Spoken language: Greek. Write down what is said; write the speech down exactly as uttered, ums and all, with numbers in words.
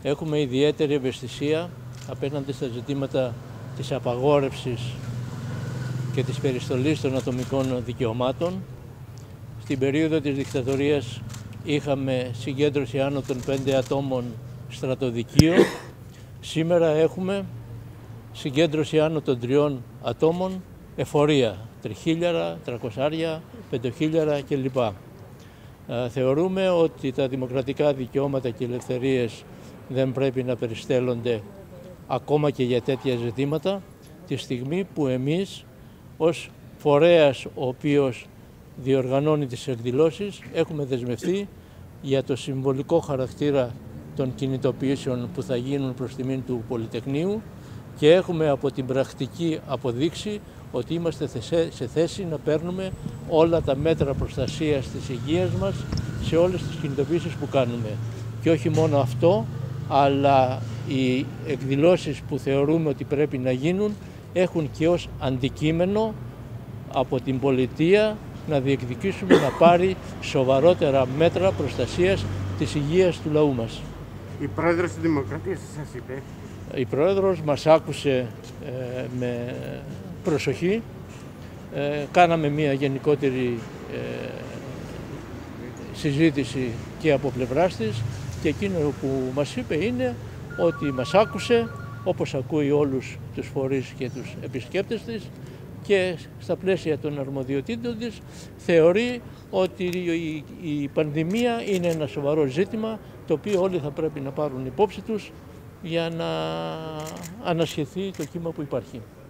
Έχουμε ιδιαίτερη ευαισθησία απέναντι στα ζητήματα της απαγόρευσης και της περιστολής των ατομικών δικαιωμάτων. Στην περίοδο της δικτατορίας είχαμε συγκέντρωση άνω των πέντε ατόμων στρατοδικείο. Σήμερα έχουμε συγκέντρωση άνω των τριών ατόμων εφορία, τριχίλιαρα, τρακοσάρια, πεντοχίλιαρα κλπ. Θεωρούμε ότι τα δημοκρατικά δικαιώματα και ελευθερίες δεν πρέπει να περιστέλλονται ακόμα και για τέτοια ζητήματα, τη στιγμή που εμείς ως φορέας ο οποίος διοργανώνει τις εκδηλώσεις έχουμε δεσμευτεί για το συμβολικό χαρακτήρα των κινητοποιήσεων που θα γίνουν προς τιμήν του Πολυτεχνείου και έχουμε από την πρακτική αποδείξει ότι είμαστε σε θέση να παίρνουμε όλα τα μέτρα προστασίας της υγείας μας σε όλες τις κινητοποιήσεις που κάνουμε. Και όχι μόνο αυτό, αλλά οι εκδηλώσεις που θεωρούμε ότι πρέπει να γίνουν έχουν και ως αντικείμενο από την πολιτεία να διεκδικήσουμε να πάρει σοβαρότερα μέτρα προστασίας της υγείας του λαού μας. Η Πρόεδρος της Δημοκρατίας σας είπε. Η Πρόεδρος μας άκουσε ε, με προσοχή. Ε, κάναμε μια γενικότερη ε, συζήτηση και από πλευράς της και εκείνο που μας είπε είναι ότι μας άκουσε όπως ακούει όλους τους φορείς και τους επισκέπτες της και στα πλαίσια των αρμοδιοτήτων της θεωρεί ότι η πανδημία είναι ένα σοβαρό ζήτημα το οποίο όλοι θα πρέπει να πάρουν υπόψη τους για να ανασχεθεί το κύμα που υπάρχει.